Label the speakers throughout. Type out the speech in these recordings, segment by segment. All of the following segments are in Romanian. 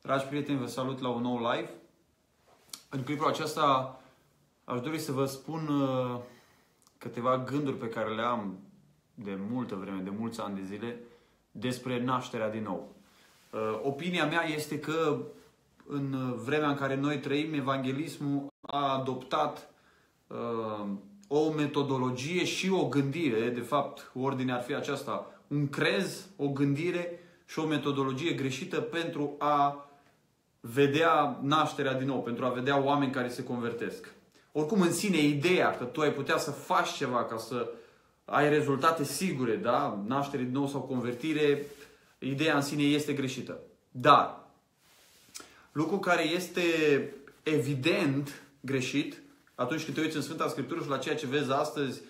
Speaker 1: Dragi prieteni, vă salut la un nou live. În clipul acesta aș dori să vă spun câteva gânduri pe care le am de multă vreme, de mulți ani de zile, despre nașterea din nou. Opinia mea este că în vremea în care noi trăim, evanghelismul a adoptat o metodologie și o gândire, de fapt, ordinea ar fi aceasta, un crez, o gândire și o metodologie greșită pentru a vedea nașterea din nou, pentru a vedea oameni care se convertesc. Oricum, în sine, ideea că tu ai putea să faci ceva ca să ai rezultate sigure, da? Naștere din nou sau convertire, ideea în sine este greșită. Dar, lucru care este evident greșit, atunci când te uiți în Sfânta Scriptură și la ceea ce vezi astăzi,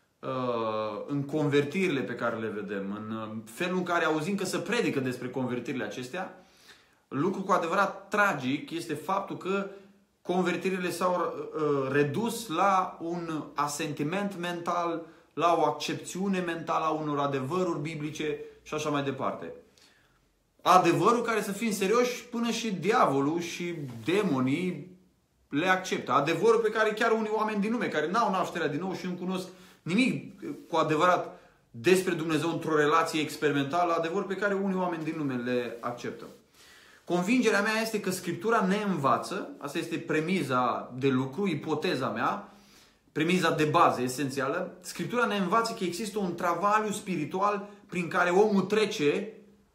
Speaker 1: în convertirile pe care le vedem, în felul în care auzim că se predică despre convertirile acestea, lucru cu adevărat tragic este faptul că convertirile s-au redus la un asentiment mental, la o accepțiune mentală a unor adevăruri biblice și așa mai departe. Adevărul care, să fim serioși, până și diavolul și demonii le acceptă. Adevărul pe care chiar unii oameni din lume, care n-au nașterea din nou și nu cunosc nimic cu adevărat despre Dumnezeu într-o relație experimentală, adevărul pe care unii oameni din lume le acceptă. Convingerea mea este că Scriptura ne învață, asta este premiza de lucru, ipoteza mea, premiza de bază esențială, Scriptura ne învață că există un travaliu spiritual prin care omul trece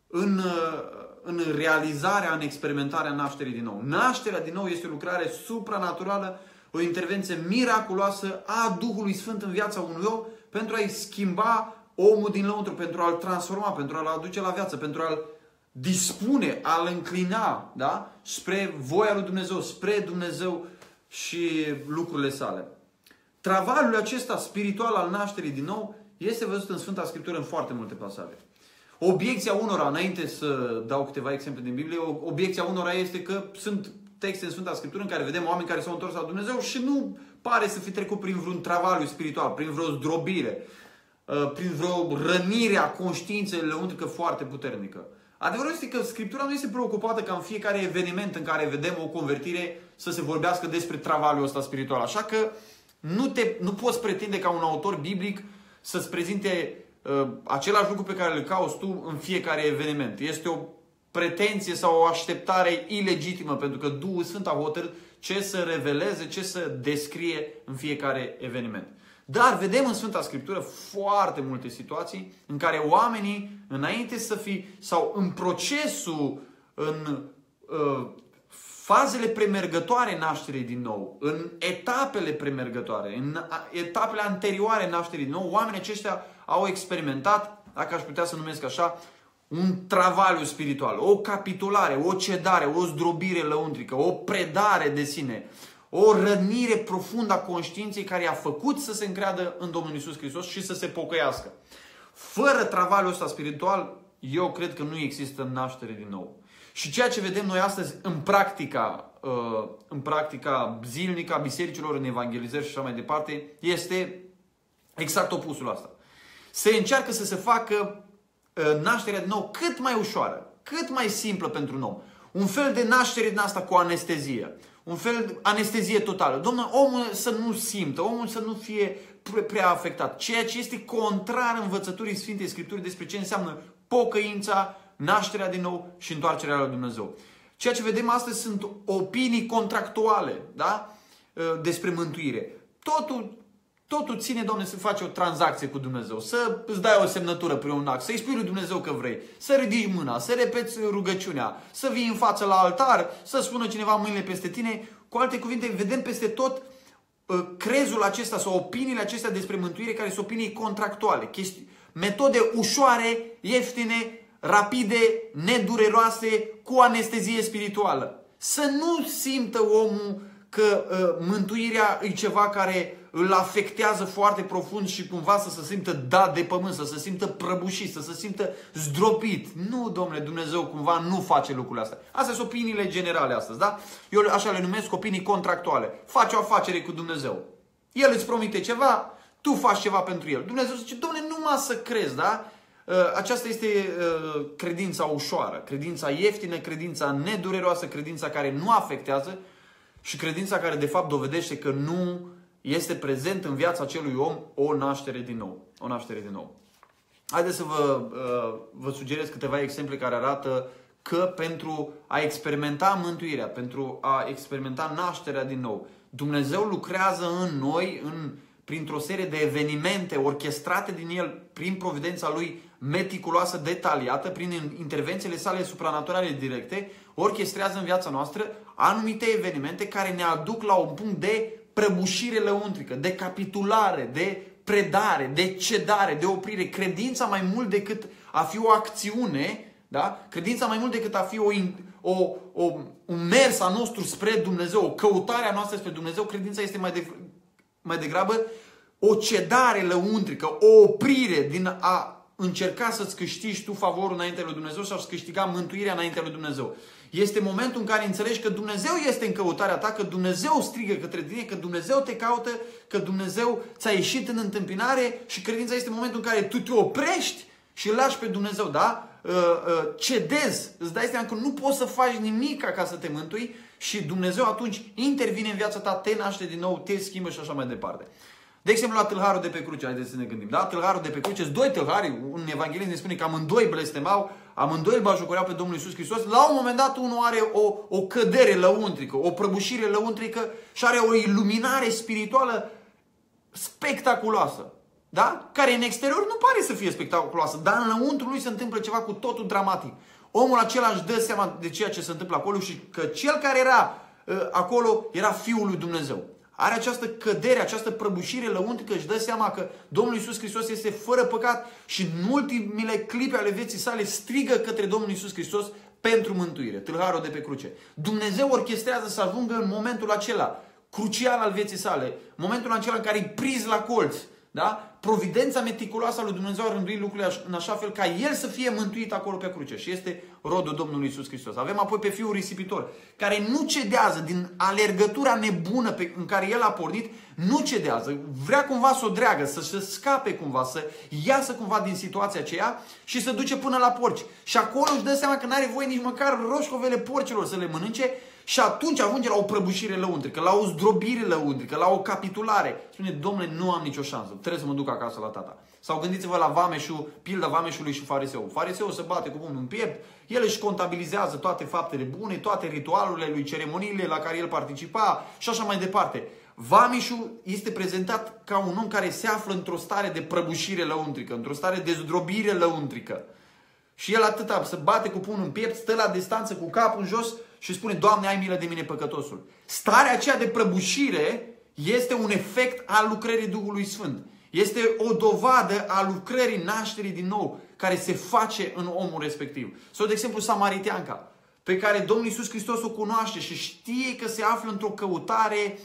Speaker 1: în realizarea, în experimentarea nașterii din nou. Nașterea din nou este o lucrare supranaturală, o intervenție miraculoasă a Duhului Sfânt în viața unui om pentru a-i schimba omul din lăuntru, pentru a-l transforma, pentru a-l aduce la viață, pentru a-l dispune, a-l înclina, da? Spre voia lui Dumnezeu, spre Dumnezeu și lucrurile sale. Travaliul acesta spiritual al nașterii din nou este văzut în Sfânta Scriptură în foarte multe pasaje. Obiecția unora, înainte să dau câteva exemple din Biblie, obiecția unora este că sunt texte în Sfânta Scriptură în care vedem oameni care s-au întors la Dumnezeu și nu pare să fi trecut prin vreun travaliu spiritual, prin vreo zdrobire, prin vreo rănire a conștiinței lăuntrică foarte puternică. Adevărul este că Scriptura nu este preocupată ca în fiecare eveniment în care vedem o convertire să se vorbească despre travaliul ăsta spiritual. Așa că nu poți pretinde ca un autor biblic să-ți prezinte același lucru pe care îl cauți tu în fiecare eveniment. Este o pretenție sau o așteptare ilegitimă, pentru că Duhul Sfânt a hotărât ce să reveleze, ce să descrie în fiecare eveniment. Dar vedem în Sfânta Scriptură foarte multe situații în care oamenii, înainte să fie, sau în procesul, în fazele premergătoare nașterii din nou, în etapele premergătoare, în etapele anterioare nașterii din nou, oamenii aceștia au experimentat, dacă aș putea să numesc așa, un travaliu spiritual, o capitulare, o cedare, o zdrobire lăuntrică, o predare de sine, o rănire profundă a conștiinței care i-a făcut să se încreadă în Domnul Iisus Hristos și să se pocăiască. Fără travaliul ăsta spiritual, eu cred că nu există naștere din nou. Și ceea ce vedem noi astăzi în practica zilnică a bisericilor, în evangelizări și așa mai departe, este exact opusul asta. Se încearcă să se facă nașterea din nou cât mai ușoară, cât mai simplă pentru un om. Un fel de naștere din asta cu anestezie. Un fel de anestezie totală. Domnule, omul să nu simtă, omul să nu fie prea afectat. Ceea ce este contrar învățăturii Sfintei Scripturii despre ce înseamnă pocăința, nașterea din nou și întoarcerea la Dumnezeu. Ceea ce vedem astăzi sunt opinii contractuale, da? Despre mântuire. Totul ține, Doamne, să faci o tranzacție cu Dumnezeu, să îți dai o semnătură pe un act, să-i spui lui Dumnezeu că vrei, să ridici mâna, să repeți rugăciunea, să vii în față la altar, să spună cineva mâinile peste tine. Cu alte cuvinte, vedem peste tot crezul acesta sau opiniile acestea despre mântuire care sunt opinii contractuale, metode ușoare, ieftine, rapide, nedureroase, cu anestezie spirituală. Să nu simtă omul că mântuirea e ceva care îl afectează foarte profund și cumva să se simtă dat de pământ, să se simtă prăbușit, să se simtă zdropit. Nu, Domnule, Dumnezeu cumva nu face lucrurile astea. Astea sunt opiniile generale astăzi, da? Eu așa le numesc opinii contractuale. Faci o afacere cu Dumnezeu. El îți promite ceva, tu faci ceva pentru el. Dumnezeu zice, Domnule, numai să crezi, da? Aceasta este credința ușoară, credința ieftină, credința nedureroasă, credința care nu afectează și credința care de fapt dovedește că nu este prezent în viața acelui om o naștere din nou. O naștere din nou. Haideți să vă sugerez câteva exemple care arată că pentru a experimenta mântuirea, pentru a experimenta nașterea din nou, Dumnezeu lucrează în noi printr-o serie de evenimente orchestrate din El, prin providența Lui meticuloasă, detaliată, prin intervențiile sale supranaturale directe, orchestrează în viața noastră anumite evenimente care ne aduc la un punct de prăbușire lăuntrică, de capitulare, de predare, de cedare, de oprire. Credința mai mult decât a fi o acțiune, da? Credința mai mult decât a fi un mers a nostru spre Dumnezeu, o căutare a noastră spre Dumnezeu, credința este mai degrabă o cedare lăuntrică, o oprire din a încerca să-ți câștigi tu favorul înaintea lui Dumnezeu sau să câștiga mântuirea înaintea lui Dumnezeu. Este momentul în care înțelegi că Dumnezeu este în căutarea ta, că Dumnezeu strigă către tine, că Dumnezeu te caută, că Dumnezeu ți-a ieșit în întâmpinare și credința este momentul în care tu te oprești și îl lași pe Dumnezeu, da? Cedezi, îți dai seama că nu poți să faci nimic ca să te mântui și Dumnezeu atunci intervine în viața ta, te naște din nou, te schimbă și așa mai departe. De exemplu, la tâlharul de pe cruce, haideți să ne gândim. Da? Tâlharul de pe cruce, doi tâlhari, un evanghelist ne spune că amândoi blestemau, amândoi îl bajocoreau pe Domnul Iisus Hristos. La un moment dat, unul are o cădere lăuntrică, o prăbușire lăuntrică și are o iluminare spirituală spectaculoasă. Da? Care în exterior nu pare să fie spectaculoasă, dar în lăuntru lui se întâmplă ceva cu totul dramatic. Omul acela își dă seama de ceea ce se întâmplă acolo și că cel care era acolo era Fiul lui Dumnezeu. Are această cădere, această prăbușire lăuntrică, își dă seama că Domnul Iisus Hristos este fără păcat și în ultimele clipe ale vieții sale strigă către Domnul Iisus Hristos pentru mântuire. Tâlharul de pe cruce. Dumnezeu orchestrează să ajungă în momentul acela crucial al vieții sale, momentul acela în care e prins la colț. Da? Providența meticuloasă a lui Dumnezeu a rânduit lucrurile în așa fel ca El să fie mântuit acolo pe cruce. Și este rodul Domnului Iisus Hristos. Avem apoi pe Fiul risipitor, care nu cedează din alergătura nebună în care El a pornit, nu cedează. Vrea cumva să o dreagă, să se scape cumva, să iasă cumva din situația aceea și să duce până la porci. Și acolo își dă seama că n-are voie nici măcar roșcovele porcilor să le mănânce. Și atunci ajunge la o prăbușire lăuntrică, la o zdrobire lăuntrică, la o capitulare. Spune, Domnule, nu am nicio șansă, trebuie să mă duc acasă la tata. Sau gândiți-vă la vameșul, pilda vameșului și fariseul. Fariseul se bate cu pumnul în piept, el își contabilizează toate faptele bune, toate ritualurile lui, ceremoniile la care el participa și așa mai departe. Vameșul este prezentat ca un om care se află într-o stare de prăbușire lăuntrică, într-o stare de zdrobire lăuntrică. Și el atâta se bate cu pumnul în piept, stă la distanță cu capul în jos și spune, Doamne, ai milă de mine, păcătosul. Starea aceea de prăbușire este un efect al lucrării Duhului Sfânt. Este o dovadă a lucrării nașterii din nou, care se face în omul respectiv. Sau, de exemplu, samariteanca, pe care Domnul Iisus Hristos o cunoaște și știe că se află într-o căutare,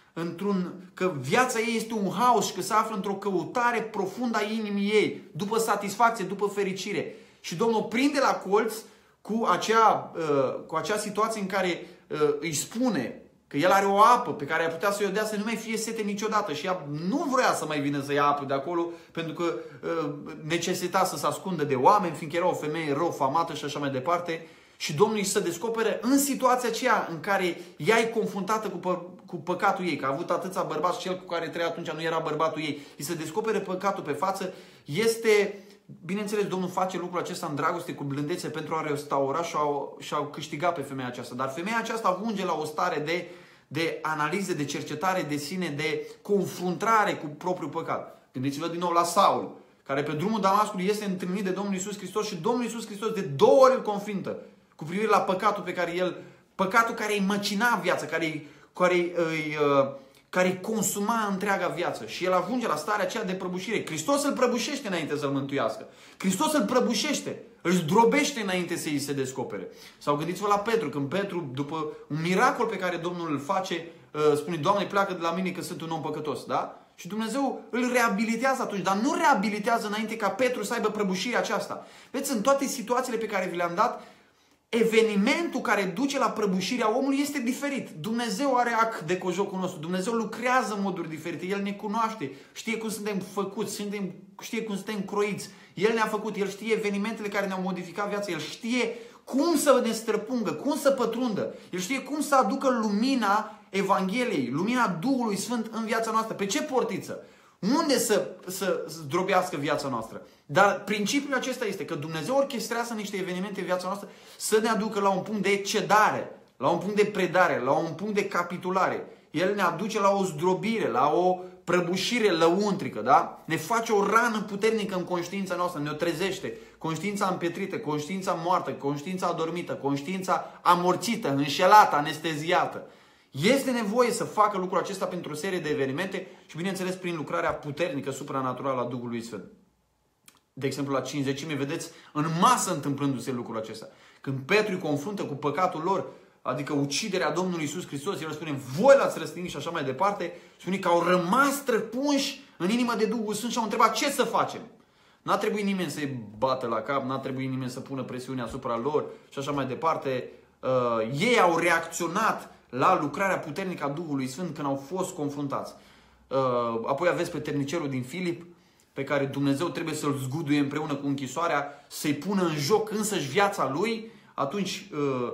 Speaker 1: că viața ei este un haos și că se află într-o căutare profundă a inimii ei, după satisfacție, după fericire. Și Domnul prinde la colț cu acea situație în care îi spune că el are o apă pe care ar putea să o dea să nu mai fie sete niciodată. Și ea nu vrea să mai vină să ia apă de acolo pentru că necesita să se ascundă de oameni, fiindcă era o femeie rău famată și așa mai departe. Și Domnul îi se descoperă în situația aceea în care ea e confruntată cu păcatul ei, că a avut atâția bărbați, cel cu care trăia atunci nu era bărbatul ei. Îi se descoperă păcatul pe față. Bineînțeles, Domnul face lucrul acesta în dragoste, cu blândețe, pentru a restaura și a câștiga pe femeia aceasta. Dar femeia aceasta ajunge la o stare de analiză, de cercetare de sine, de confruntare cu propriul păcat. Gândiți-vă din nou la Saul, care pe drumul Damascului este întâlnit de Domnul Iisus Hristos și Domnul Iisus Hristos de 2 ori îl confruntă cu privire la păcatul pe care păcatul care îi măcina viața, care îi consuma întreaga viață. Și el ajunge la starea aceea de prăbușire. Hristos îl prăbușește înainte să-l mântuiască. Hristos îl prăbușește, îl zdrobește înainte să îi se descopere. Sau gândiți-vă la Petru, când Petru, după un miracol pe care Domnul îl face, spune, Doamne, pleacă de la mine că sunt un om păcătos. Da? Și Dumnezeu îl reabilitează atunci, dar nu reabilitează înainte ca Petru să aibă prăbușirea aceasta. Vedeți, în toate situațiile pe care vi le-am dat, evenimentul care duce la prăbușirea omului este diferit. Dumnezeu are ac de cojocul nostru. Dumnezeu lucrează în moduri diferite. El ne cunoaște. Știe cum suntem făcuți. Știe cum suntem croiți. El ne-a făcut. El știe evenimentele care ne-au modificat viața. El știe cum să ne străpungă, cum să pătrundă. El știe cum să aducă lumina Evangheliei, lumina Duhului Sfânt în viața noastră. Pe ce portiță? Unde să zdrobească viața noastră? Dar principiul acesta este că Dumnezeu orchestrează niște evenimente în viața noastră să ne aducă la un punct de cedare, la un punct de predare, la un punct de capitulare. El ne aduce la o zdrobire, la o prăbușire lăuntrică, da? Ne face o rană puternică în conștiința noastră, ne-o trezește. Conștiința împetrită, conștiința moartă, conștiința adormită, conștiința amorțită, înșelată, anesteziată. Este nevoie să facă lucrul acesta pentru o serie de evenimente și, bineînțeles, prin lucrarea puternică, supranaturală a Duhului Sfânt. De exemplu, la Cincizecime, vedeți în masă întâmplându-se lucrul acesta. Când Petru îi confruntă cu păcatul lor, adică uciderea Domnului Iisus Hristos, el spune, voi l-ați răstignit și așa mai departe, spune că au rămas străpunși în inimă de Duhul Sfânt și au întrebat ce să facem. N-a trebuit nimeni să-i bată la cap, n-a trebuit nimeni să pună presiune asupra lor și așa mai departe. Ei au reacționat la lucrarea puternică a Duhului Sfânt când au fost confruntați. Apoi aveți pe temnicerul din Filip, pe care Dumnezeu trebuie să-l zguduie împreună cu închisoarea, să-i pună în joc însăși viața lui. Atunci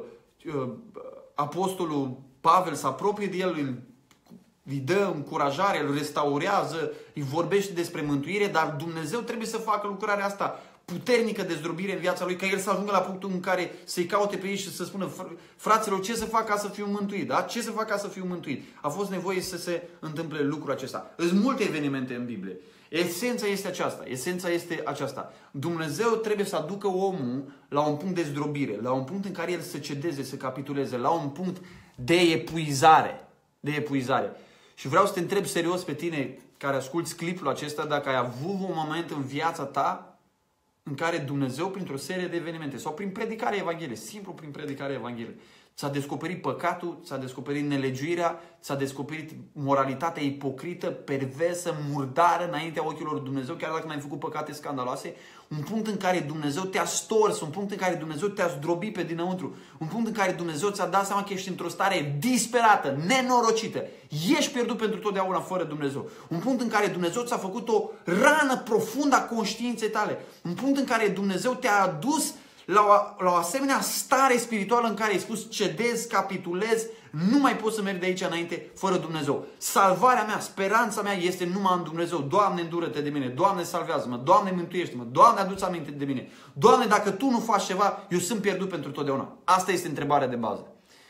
Speaker 1: apostolul Pavel se apropie de el, îi dă încurajare, îl restaurează, îi vorbește despre mântuire, dar Dumnezeu trebuie să facă lucrarea asta puternică de zdrobire în viața lui, ca el să ajungă la punctul în care să-i caute pe ei și să spună, fraților, ce să fac ca să fiu mântuit? Da? Ce să fac ca să fiu mântuit? A fost nevoie să se întâmple lucrul acesta. Sunt multe evenimente în Biblie. Esența este aceasta. Esența este aceasta. Dumnezeu trebuie să aducă omul la un punct de zdrobire, la un punct în care el să cedeze, să capituleze, la un punct de epuizare. De epuizare. Și vreau să te întreb serios pe tine care asculți clipul acesta, dacă ai avut un moment în viața ta în care Dumnezeu, printr-o serie de evenimente sau prin predicarea Evangheliei, simplu prin predicarea Evangheliei, ți-a descoperit păcatul, ți-a descoperit nelegiuirea, ți-a descoperit moralitatea ipocrită, perversă, murdară înaintea ochilor lui Dumnezeu, chiar dacă n-ai făcut păcate scandaloase, un punct în care Dumnezeu te-a stors, un punct în care Dumnezeu te-a zdrobit pe dinăuntru, un punct în care Dumnezeu ți-a dat seama că ești într-o stare disperată, nenorocită, ești pierdut pentru totdeauna fără Dumnezeu, un punct în care Dumnezeu ți-a făcut o rană profundă a conștiinței tale, un punct în care Dumnezeu te-a adus la o asemenea stare spirituală în care ai spus cedez, capitulez, nu mai pot să merg de aici înainte fără Dumnezeu. Salvarea mea, speranța mea este numai în Dumnezeu. Doamne, îndură-te de mine, Doamne, salvează-mă, Doamne, mântuiește-mă, Doamne, adu-ți aminte de mine. Doamne, dacă Tu nu faci ceva, eu sunt pierdut pentru totdeauna. Asta este întrebarea de bază.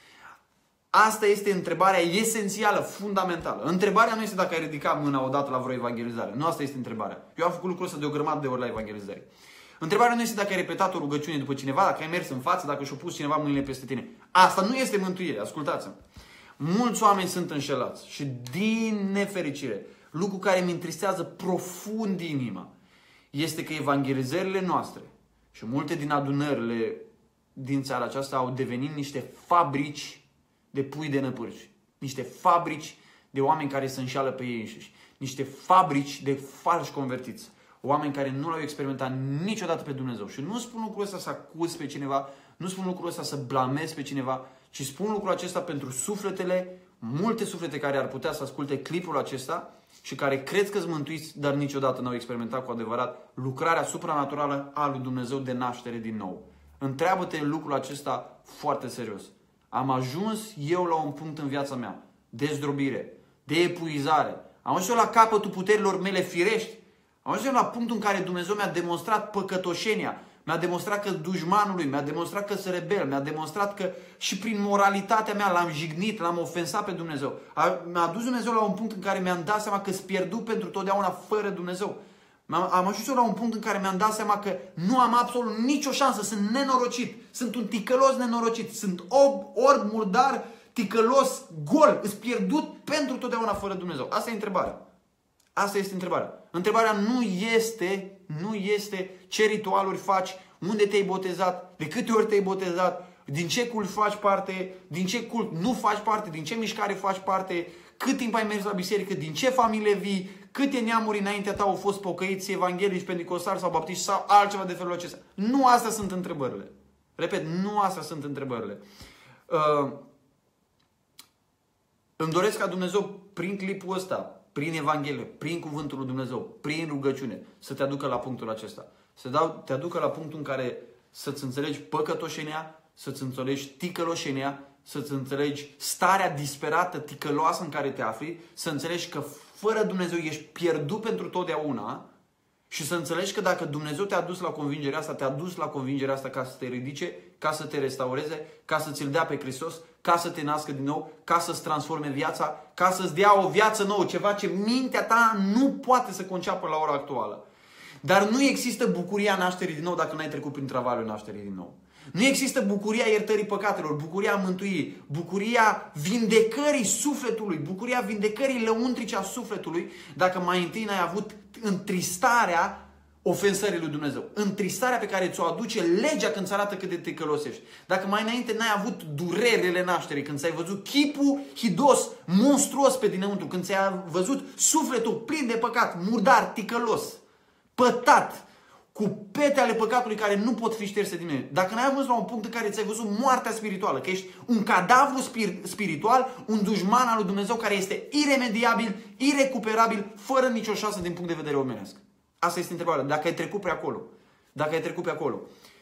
Speaker 1: Asta este întrebarea esențială, fundamentală. Întrebarea nu este dacă ai ridicat mâna odată la vreo evangelizare. Nu asta este întrebarea. Eu am făcut lucrul ăsta de o grămadă de ori la evangelizare. Întrebarea nu este dacă ai repetat o rugăciune după cineva, dacă ai mers în față, dacă și-a pus cineva mâinile peste tine. Asta nu este mântuire, ascultați-mă. Mulți oameni sunt înșelați și din nefericire, lucru care îmi întristează profund inima, este că evangelizările noastre și multe din adunările din țara aceasta au devenit niște fabrici de pui de năpârși, niște fabrici de oameni care se înșeală pe ei înșiși, niște fabrici de falși convertiți. Oameni care nu l-au experimentat niciodată pe Dumnezeu. Și nu spun lucrul ăsta să acuz pe cineva, nu spun lucrul ăsta să blamez pe cineva, ci spun lucrul acesta pentru sufletele, multe suflete care ar putea să asculte clipul acesta și care cred că-s mântuiți, dar niciodată n-au experimentat cu adevărat lucrarea supranaturală a lui Dumnezeu de naștere din nou. Întreabă-te lucrul acesta foarte serios. Am ajuns eu la un punct în viața mea de zdrobire, de epuizare. Am ajuns eu la capătul puterilor mele firești. Am ajuns la punctul în care Dumnezeu mi-a demonstrat păcătoșenia, mi-a demonstrat că dușmanul lui, mi-a demonstrat că sunt rebel, mi-a demonstrat că și prin moralitatea mea l-am jignit, l-am ofensat pe Dumnezeu. Mi-a dus Dumnezeu la un punct în care mi-am dat seama că sunt pierdut pentru totdeauna fără Dumnezeu. Am ajuns la un punct în care mi-am dat seama că nu am absolut nicio șansă, sunt nenorocit, sunt un ticălos nenorocit, sunt orb, murdar, ticălos, gol, îs pierdut pentru totdeauna fără Dumnezeu. Asta e întrebarea. Asta este întrebarea. Întrebarea nu este ce ritualuri faci, unde te-ai botezat, de câte ori te-ai botezat, din ce cult faci parte, din ce cult nu faci parte, din ce mișcare faci parte, cât timp ai mers la biserică, din ce familie vii, câte neamuri înaintea ta au fost pocăiți, evanghelici, pentecostali sau baptiști sau altceva de felul acesta. Nu astea sunt întrebările. Repet, nu astea sunt întrebările. Îmi doresc ca Dumnezeu, prin clipul ăsta, prin Evanghelie, prin Cuvântul lui Dumnezeu, prin rugăciune, să te aducă la punctul acesta. Să te aducă la punctul în care să-ți înțelegi păcătoșenia, să-ți înțelegi ticăloșenia, să-ți înțelegi starea disperată, ticăloasă în care te afli, să înțelegi că fără Dumnezeu ești pierdut pentru totdeauna și să înțelegi că dacă Dumnezeu te-a dus la convingerea asta, te-a dus la convingerea asta ca să te ridice, ca să te restaureze, ca să ți-l dea pe Hristos, ca să te nască din nou, ca să-ți transforme viața, ca să-ți dea o viață nouă, ceva ce mintea ta nu poate să conceapă la ora actuală. Dar nu există bucuria nașterii din nou dacă n-ai trecut prin travaliul nașterii din nou. Nu există bucuria iertării păcatelor, bucuria mântuirii, bucuria vindecării sufletului, bucuria vindecării lăuntrice a sufletului dacă mai întâi n-ai avut întristarea ofensării lui Dumnezeu. Întristarea pe care ți-o aduce legea când îți arată cât de te călosești. Dacă mai înainte n-ai avut durerile nașterii, când ți-ai văzut chipul hidos, monstruos pe dinăuntru, când ți-ai văzut sufletul plin de păcat, murdar, ticălos, pătat, cu pete ale păcatului care nu pot fi șterse din mine. Dacă n-ai ajuns la un punct în care ți-ai văzut moartea spirituală, că ești un cadavru spiritual, un dușman al lui Dumnezeu care este iremediabil, irecuperabil, fără nicio șansă din punct de vedere omenesc. Asta este întrebarea. Dacă ai trecut pe acolo, dacă ai trecut pe acolo,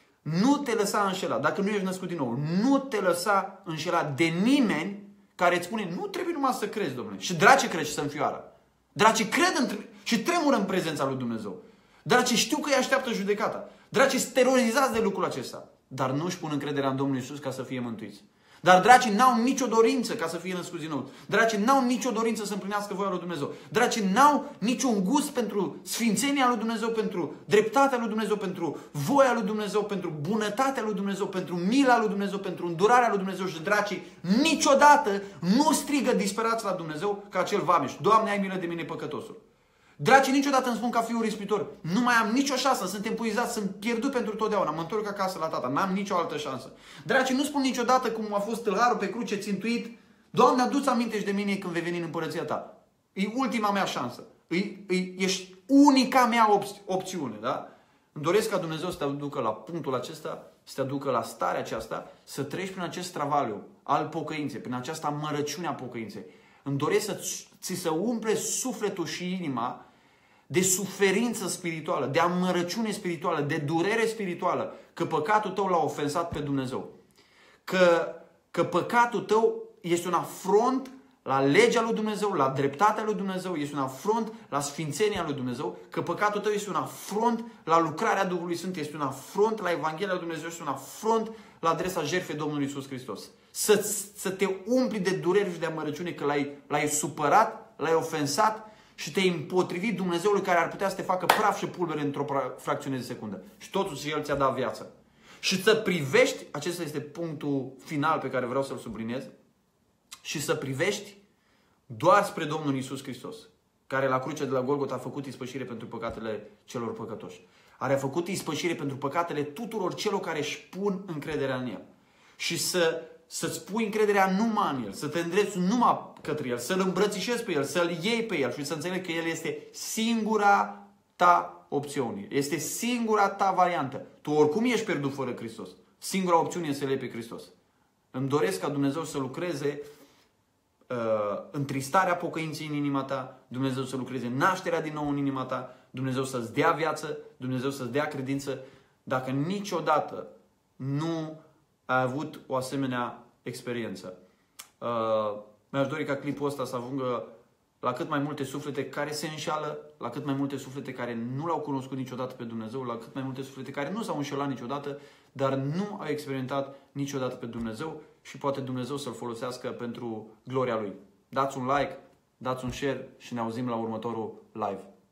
Speaker 1: nu te lăsa înșelat. Dacă nu ești născut din nou, nu te lăsa înșelat de nimeni care îți spune, nu trebuie numai să crezi, domnule. Și draci crezi și să înfioară. Draci cred și tremură în prezența lui Dumnezeu. Dracii știu că îi așteaptă judecata. Dracii sunt terorizați de lucrul acesta. Dar nu își pun încrederea în Domnul Iisus ca să fie mântuiți. Dar dracii n-au nicio dorință ca să fie născuți din nou. Dracii n-au nicio dorință să împlinească voia lui Dumnezeu. Dracii n-au niciun gust pentru sfințenia lui Dumnezeu, pentru dreptatea lui Dumnezeu, pentru voia lui Dumnezeu, pentru bunătatea lui Dumnezeu, pentru mila lui Dumnezeu, pentru îndurarea lui Dumnezeu. Și dracii niciodată nu strigă disperați la Dumnezeu ca acel vameș. Doamne, ai milă de mine, păcătosul. Dracii niciodată îmi spun ca fiul ispitor, nu mai am nicio șansă, sunt epuizat, sunt pierdut pentru totdeauna, mă întorc acasă la tata, n-am nicio altă șansă. Dracii nu spun niciodată cum a fost tâlharul pe cruce țintuit, Doamne, adu-ți aminte și de mine când vei veni în împărăția ta. E ultima mea șansă, ești unica mea opțiune, da? Îmi doresc ca Dumnezeu să te aducă la punctul acesta, să te aducă la starea aceasta, să treci prin acest travaliu al pocăinței, prin această amărăciune a pocăinței. Îmi doresc să ți se umple sufletul și inima de suferință spirituală, de amărăciune spirituală, de durere spirituală, că păcatul tău l-a ofensat pe Dumnezeu. Că păcatul tău este un afront la legea lui Dumnezeu, la dreptatea lui Dumnezeu, este un afront la sfințenia lui Dumnezeu, că păcatul tău este un afront la lucrarea Duhului Sfânt, este un afront la Evanghelia lui Dumnezeu, este un afront la adresa jertfei Domnului Iisus Hristos. Să te umpli de dureri și de amărăciune că l-ai supărat, l-ai ofensat și te-ai împotrivit Dumnezeului care ar putea să te facă praf și pulbere într-o fracțiune de secundă. Și totuși El ți-a dat viață. Și să privești, acesta este punctul final pe care vreau să-l subliniez, și să privești doar spre Domnul Iisus Hristos, care la crucea de la Golgota a făcut ispășire pentru păcatele celor păcătoși. A făcut ispășire pentru păcatele tuturor celor care își pun încrederea în El. Și să-ți pui încrederea numai în El, să te îndrepți numai către El, să-L îmbrățișezi pe El, să-L iei pe El și să înțelegi că El este singura ta opțiune. Este singura ta variantă. Tu oricum ești pierdut fără Hristos. Singura opțiune este să-L iei pe Hristos. Îmi doresc ca Dumnezeu să lucreze întristarea pocăinței în inima ta, Dumnezeu să lucreze nașterea din nou în inima ta, Dumnezeu să-ți dea viață, Dumnezeu să-ți dea credință. Dacă niciodată nu ai avut o asemenea experiență, mi-aș dori ca clipul ăsta să ajungă la cât mai multe suflete care se înșeală, la cât mai multe suflete care nu l-au cunoscut niciodată pe Dumnezeu, la cât mai multe suflete care nu s-au înșelat niciodată, dar nu au experimentat niciodată pe Dumnezeu și poate Dumnezeu să-L folosească pentru gloria Lui. Dați un like, dați un share și ne auzim la următorul live.